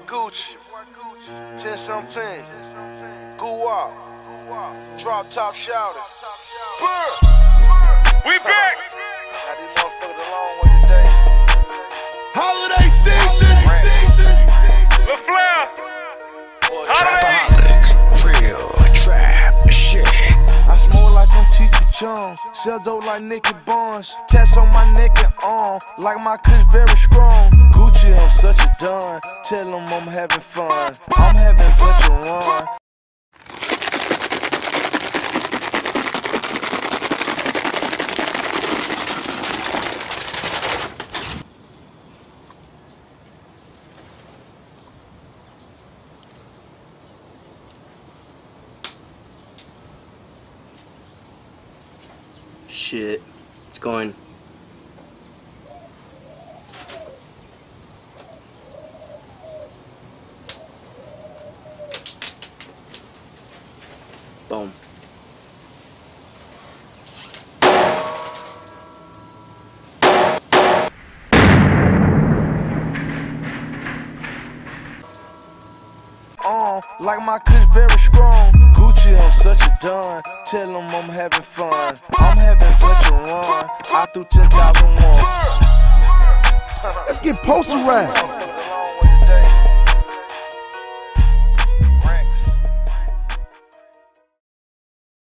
Gucci, 10-17, Goo-Wop, Drop Top Shouted. We back! Got these motherfuckers a long way today. Holiday season! The Flair! Holiday! Trapaholics, real trap shit. I smoke like I'm Teacher John, sell dope like Nicky Barnes. Tats on my neck and arm, like my kush very strong. Gucci, I'm such a don, tell them I'm having fun. I'm having such a run. Shit, it's going. Boom. Like my kush very strong. Gucci, I'm such a don, tell them I'm having fun. I'm having such a run, I threw 10,000 more. Let's get posterized.